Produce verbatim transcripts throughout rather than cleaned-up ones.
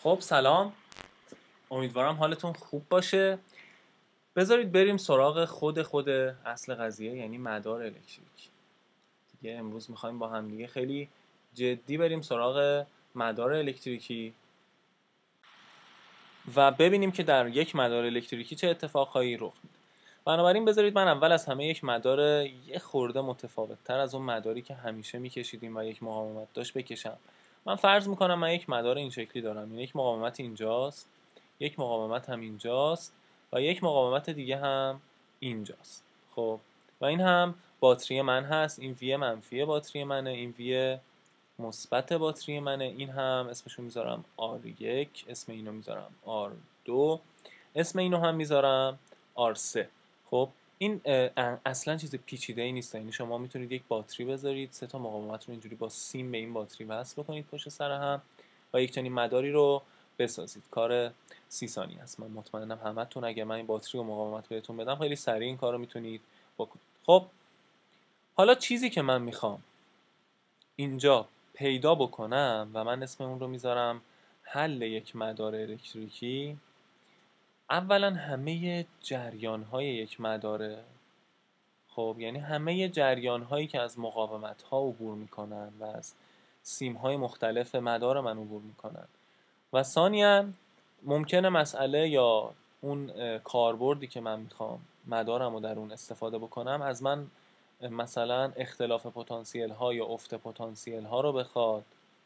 خب سلام، امیدوارم حالتون خوب باشه. بذارید بریم سراغ خود خود اصل قضیه، یعنی مدار الکتریکی. دیگه امروز میخوایم با هم دیگه خیلی جدی بریم سراغ مدار الکتریکی و ببینیم که در یک مدار الکتریکی چه اتفاقهایی رخ میده. بنابراین بذارید من اول از همه یک مدار یه خورده متفاوت تر از اون مداری که همیشه میکشیدیم و یک مقاومت داشت بکشم. من فرض میکنم من یک مدار این شکلی دارم، این یک مقاومت اینجاست، یک مقاومت هم اینجاست و یک مقاومت دیگه هم اینجاست. خب و این هم باتری من هست، این وی منفی باتری منه، این وی مثبت باتری منه، این هم اسمشو میذارم آر یک، اسم اینو میذارم آر دو، اسم اینو هم میذارم آر سه. خب این اصلا چیز پیچیده ای نیست، یعنی شما میتونید یک باتری بذارید، سه تا مقاومت رو اینجوری با سیم به این باتری وصل بکنید پشت سر هم و یک چنین مداری رو بسازید. کار سی ثانیه است. من مطمئنم همتون اگه من این باتری و مقاومت بهتون بدم خیلی سریع این کار رو میتونید بکنید. خب حالا چیزی که من میخوام اینجا پیدا بکنم و من اسم اون رو میذارم حل یک مدار الکتریکی، اولا همه جریان های یک مداره. خب یعنی همه جریان هایی که از مقاومت ها عبور میکنن و از سیم های مختلف مدار من عبور میکنن و ثانیاً ممکنه مسئله یا اون کاربردی که من میخوام مدارم رو در اون استفاده بکنم از من مثلا اختلاف پتانسیل ها یا افت پتانسیل ها رو بخواد،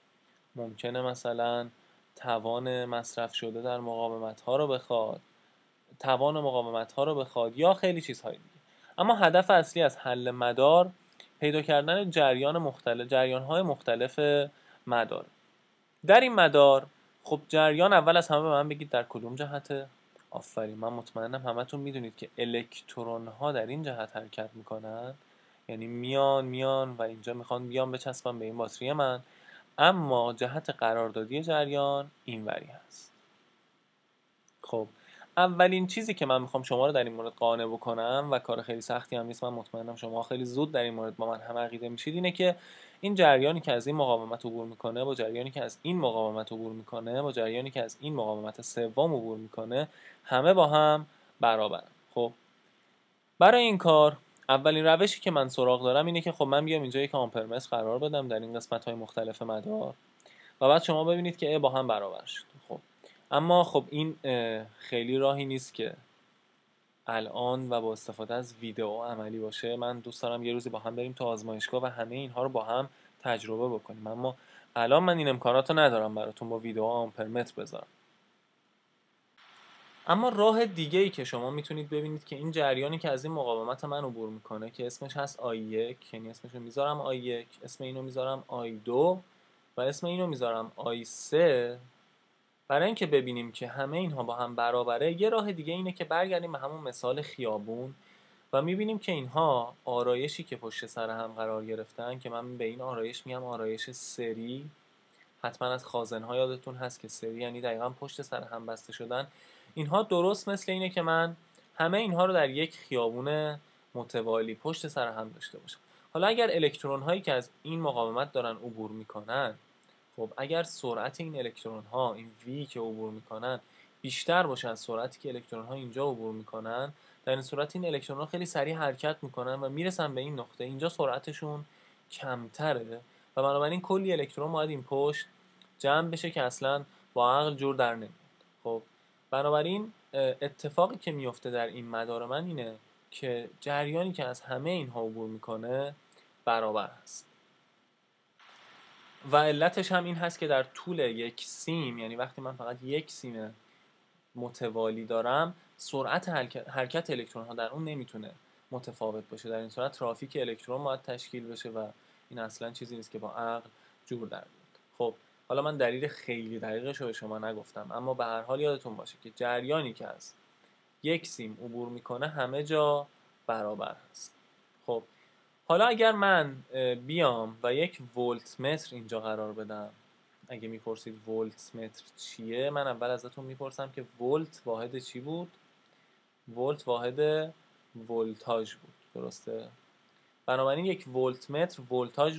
ممکنه مثلا توان مصرف شده در مقاومت ها رو بخواد، توان مقاومت ها رو بخواد یا خیلی چیزهای دیگه. اما هدف اصلی از حل مدار پیدا کردن جریان مختلف جریان های مختلف مدار. در این مدار خب جریان اول از همه به من بگید در کدوم جهته؟ آفرین، من مطمئنم همتون میدونید که الکترون ها در این جهت حرکت میکنن، یعنی میان میان و اینجا میخوان بیان بچسبن به این باتری من، اما جهت قراردادی جریان اینوری هست. خب اولین چیزی که من میخوام شما رو در این مورد قانع بکنم و کار خیلی سختی هم نیست، من مطمئنم شما خیلی زود در این مورد با من هم عقیده میشید، اینه که این جریانی که از این مقاومت عبور میکنه با جریانی که از این مقاومت عبور میکنه با جریانی که از این مقاومت سوم عبور میکنه همه با هم برابرن. خب برای این کار اولین روشی که من سراغ دارم اینه که خب من بیام اینجا یک آمپرمتر قرار بدم در این قسمت‌های مختلف مدار و بعد شما ببینید که با هم برابر شد. خب اما خب این خیلی راهی نیست که الان و با استفاده از ویدئو عملی باشه. من دوست دارم یه روزی با هم بریم تو آزمایشگاه و همه اینها رو با هم تجربه بکنیم، اما الان من این امکانات رو ندارم براتون با ویدئو آمپرمتر بذارم. اما راه دیگه ای که شما میتونید ببینید که این جریانی که از این مقاومت من عبور میکنه که اسمش هست آی یک، یعنی اسمش رو میذارم آی یک، اسم اینو میذارم آی دو و اسم اینو میذارم آی سه. برای اینکه ببینیم که همه اینها با هم برابره، یه راه دیگه اینه که برگردیم به همون مثال خیابون و میبینیم که اینها آرایشی که پشت سر هم قرار گرفتن، که من به این آرایش میگم آرایش سری. حتما از خازن‌ها یادتون هست که سری یعنی دقیقاً پشت سر هم بسته شدن. اینها درست مثل اینه که من همه اینها رو در یک خیابون متوالی پشت سر هم داشته باشم. حالا اگر الکترون هایی که از این مقاومت دارن عبور میکنن، خب اگر سرعت این الکترون ها، این وی که عبور میکنن بیشتر باشه از سرعتی که الکترون ها اینجا عبور میکنن، در این صورت این الکترون ها خیلی سریع حرکت میکنن و میرسن به این نقطه. اینجا سرعتشون کمتره و بنابراین کلی الکترون باید این پشت جمع بشه که اصلا با عقل جور در نمیاد. خب بنابراین اتفاقی که میفته در این مدار من اینه که جریانی که از همه اینها عبور میکنه برابر هست و علتش هم این هست که در طول یک سیم، یعنی وقتی من فقط یک سیم متوالی دارم، سرعت حرکت الکترون ها در اون نمیتونه متفاوت باشه. در این صورت ترافیک الکترون باید تشکیل بشه و این اصلا چیزی نیست که با عقل جور در بیاد. خب حالا من دلیل خیلی دقیقش رو به شما نگفتم، اما به هر حال یادتون باشه که جریانی که از یک سیم عبور میکنه همه جا برابر هست. خب حالا اگر من بیام و یک ولت متر اینجا قرار بدم، اگه میپرسید ولت متر چیه، من اول ازتون میپرسم که ولت واحد چی بود؟ ولت واحد ولتاژ بود، درسته؟ بنابراین یک ولت متر ولتاژ رو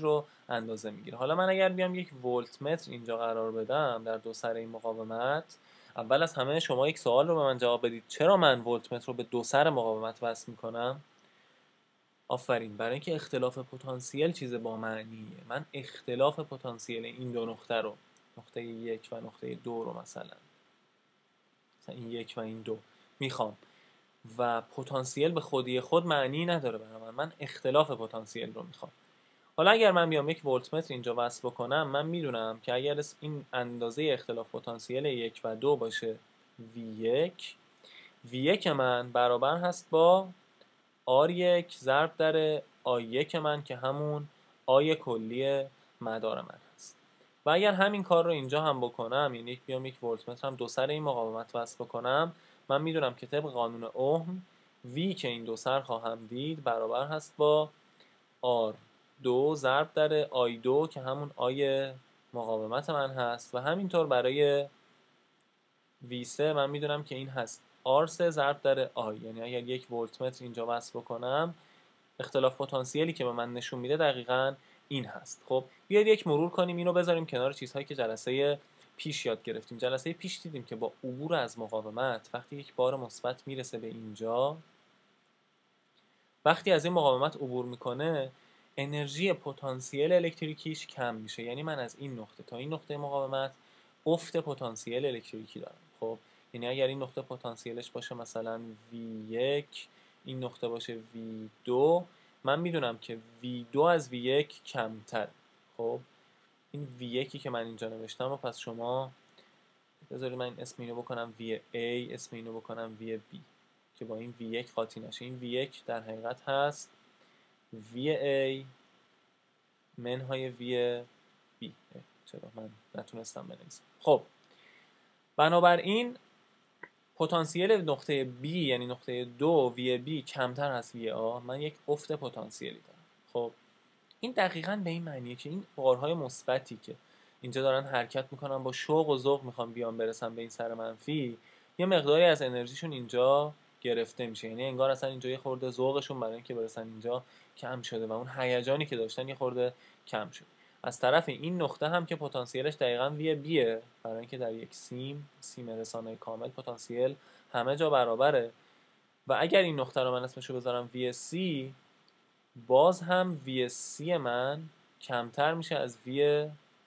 اندازه میگیره. حالا من اگر بیام یک ولت متر اینجا قرار بدم در دو سر این مقاومت، اول از همه شما یک سوال رو به من جواب بدید، چرا من ولت متر رو به دو سر مقاومت وصل میکنم؟ آفرین، برای اینکه اختلاف پتانسیل چیز با معنیه. من اختلاف پتانسیل این دو نقطه رو، نقطه یک و نقطه دو رو مثلا مثلا این یک و این دو میخوام و پتانسیل به خودی خود معنی نداره برای من، من اختلاف پتانسیل رو میخوام. حالا اگر من بیام یک ولت متر اینجا وصل بکنم، من میدونم که اگر این اندازه اختلاف پتانسیل یک و دو باشه وی یک، وی یک من برابر هست با آر یک ضرب در آی یک من که همون آی کلی مدار من هست. و اگر همین کار رو اینجا هم بکنم، یعنی یک بیام یک ولت متر هم دو سر این مقاومت وصل بکنم، من میدونم که طبق قانون اوم وی که این دو سر خواهم دید برابر هست با آر دو ضرب در آی دو که همون آی مقاومت من هست. و همینطور برای وی سه من میدونم که این هست آر سه ضرب در آی، یعنی اگر یک ولت متر اینجا وصل بکنم، اختلاف پتانسیلی که به من نشون میده دقیقاً این هست. خب بیاید یک مرور کنیم، اینو بذاریم کنار چیزهایی که جلسه پیش یاد گرفتیم. جلسه پیش دیدیم که با عبور از مقاومت، وقتی یک بار مثبت میرسه به اینجا، وقتی از این مقاومت عبور میکنه، انرژی پتانسیل الکتریکیش کم میشه. یعنی من از این نقطه تا این نقطه مقاومت افت پتانسیل الکتریکی دارم. خب یعنی اگر این نقطه پتانسیلش باشه مثلا وی یک، این نقطه باشه وی دو، من میدونم که وی دو از وی یک کمتر. خب این وی یک که من اینجا نوشتم و پس شما بذارید من اسم اینو بکنم وی A، اسم اینو بکنم وی B که با این وی یک قاطی نشه. این وی یک در حقیقت هست وی A منهای وی B. چرا من نتونستم بنویسم؟ خب بنابراین پتانسیل نقطه B یعنی نقطه دو وی B کمتر از وی A، من یک افت پتانسیلی دارم. خب این دقیقاً به این معنیه که این بارهای مثبتی که اینجا دارن حرکت میکنن با شوق و ذوق میخوان بیان برسن به این سر منفی، یه مقداری از انرژیشون اینجا گرفته میشه. یعنی انگار اصلا اینجا یه خورده ذوقشون برای اینکه برسن اینجا کم شده و اون هیجانی که داشتن یه خورده کم شد. از طرف این نقطه هم که پتانسیلش دقیقاً وی بیه، برای اینکه در یک سیم سیم رسانه کامل پتانسیل همه جا برابره، و اگر این نقطه رو من اسمشو بذارم وی سی، باز هم وی سی من کمتر میشه از وی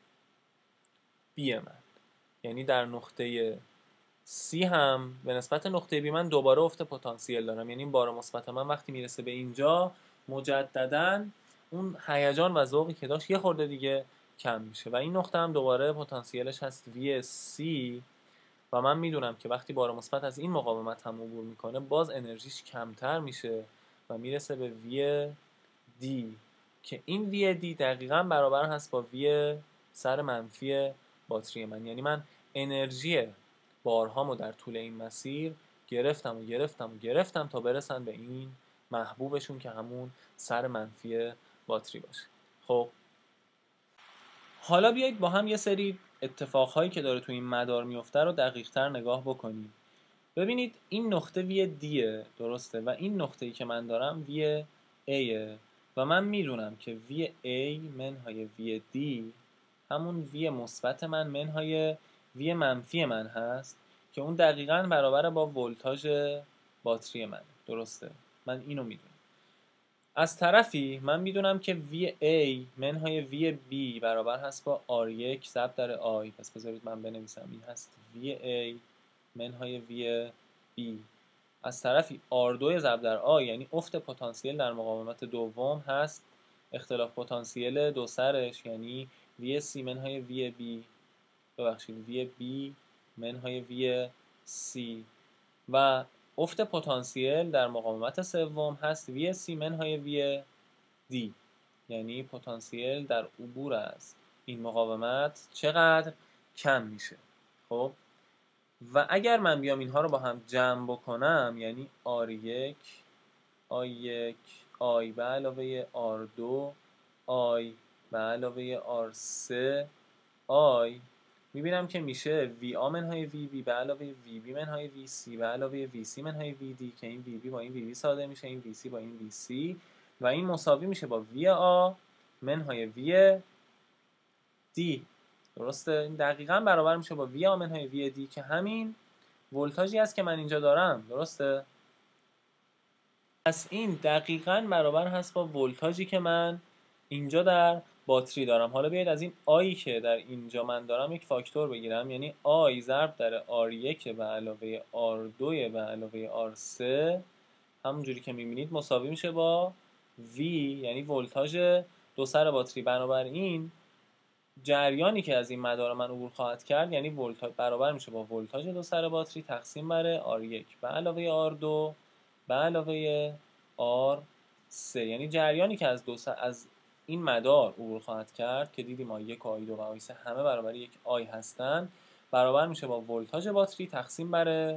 بی من. یعنی در نقطه C هم به نسبت نقطه B من دوباره افت پتانسیل دارم. یعنی این بار مثبت من وقتی میرسه به اینجا، مجددا اون هیجان و ذوقی که داشت یه خورده دیگه کم میشه و این نقطه هم دوباره پتانسیلش هست وی سی و من میدونم که وقتی بار مثبت از این مقاومت هم عبور میکنه، باز انرژیش کمتر میشه و میرسه به وی دی که این وی دی دقیقاً برابر هست با وی سر منفی باتری من. یعنی من انرژی بارهامو در طول این مسیر گرفتم و گرفتم و گرفتم تا برسن به این محبوبشون که همون سر منفی باتری باشه. خب حالا بیایید با هم یه سری اتفاقهایی که داره تو این مدار میفته رو دقیق تر نگاه بکنیم. ببینید این نقطه وی دیه، درسته؟ و این نقطه‌ای که من دارم وی ایه و من میدونم که وی A منهای وی D همون وی مثبت من منهای وی منفی من هست که اون دقیقاً برابر با ولتاژ باتری من، درسته؟ من اینو میدونم. از طرفی من میدونم که وی A منهای وی B برابر هست با آر یک ضرب در آی. پس بذارید من بنویسم، این هست وی A منهای وی B. از طرفی آر دو ضرب در آی یعنی افت پتانسیل در مقاومت دوم هست اختلاف پتانسیل دو سرش، یعنی وی سی منهای وی بی ببخشید وی بی منهای وی سی و افت پتانسیل در مقاومت سوم هست وی سی منهای وی دی، یعنی پتانسیل در عبور از این مقاومت چقدر کم میشه. خب و اگر من بیام اینها رو با هم جمع بکنم، یعنی آر یک آی یک آی به علاوه آر دو آی به علاوه آر سه آی، میبینم که میشه وی آ منهای وی بی به علاوه وی بی منهای وی سی به علاوه وی سی منهای وی دی که این وی بی با این وی بی ساده میشه، این وی سی با این وی سی و این مساوی میشه با وی آ منهای وی دی. درسته؟ این دقیقاً برابر میشه با وی آمنهای وی دی که همین ولتاژی است که من اینجا دارم. درسته؟ پس این دقیقاً برابر هست با ولتاژی که من اینجا در باتری دارم. حالا بیاید از این آیی که در اینجا من دارم یک فاکتور بگیرم، یعنی آی ضرب در آر یک به علاوه آر دو به علاوه آر سه همونجوری که میبینید مساوی میشه با V، یعنی ولتاژ دو سر باتری. بنابراین جریانی که از این مدار من عبور خواهد کرد یعنی ولتاژ برابر میشه با ولتاژ دو سر باتری تقسیم بر آر یک به علاوه آر دو به علاوه آر سه، یعنی جریانی که از دو سر از این مدار عبور خواهد کرد که دیدیم آی یک و آی دو و آی سه همه برابر یک آی هستن، برابر میشه با ولتاژ باتری تقسیم بر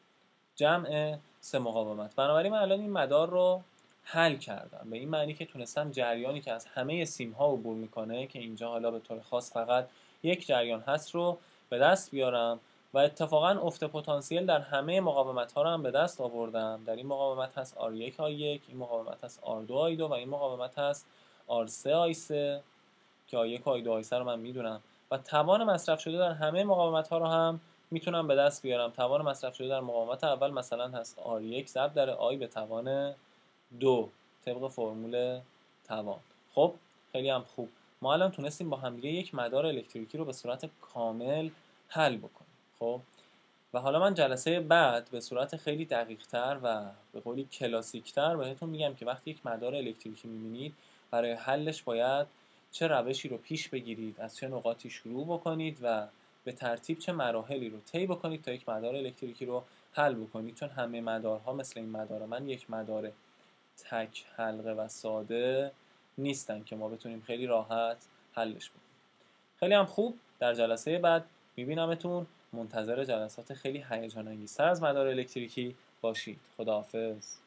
جمع سه مقاومت. بنابراین من الان این مدار رو حل کردم، به این معنی که تونستم جریانی که از همه سیم ها عبور میکنه که اینجا حالا به طور خاص فقط یک جریان هست رو به دست بیارم و اتفاقا افت پتانسیل در همه مقاومت ها رو هم به دست آوردم. در این مقاومت هست آر یک آی یک، این مقاومت هست آر دو آی دو و این مقاومت هست آر سه آی سه که آی یک آی دو آی سه رو من میدونم و توان مصرف شده در همه مقاومت ها رو هم میتونم به دست بیارم. توان مصرف شده در مقاومت اول مثلا هست آر یک ضرب در آی به توان دو طبق فرمول توان. خب خیلی هم خوب، ما الان تونستیم با همدیگه یک مدار الکتریکی رو به صورت کامل حل بکنیم. خب و حالا من جلسه بعد به صورت خیلی دقیق تر و به قولی کلاسیک تر بهتون میگم که وقتی یک مدار الکتریکی میبینید برای حلش باید چه روشی رو پیش بگیرید، از چه نقاطی شروع بکنید و به ترتیب چه مراحلی رو طی بکنید تا یک مدار الکتریکی رو حل بکنید، چون همه مدارها مثل این مدار من یک مدار تک حلقه و ساده نیستن که ما بتونیم خیلی راحت حلش بکنیم. خیلی هم خوب، در جلسه بعد میبینمتون. منتظر جلسات خیلی هیجان انگیزتر از مدار الکتریکی باشید. خداحافظ.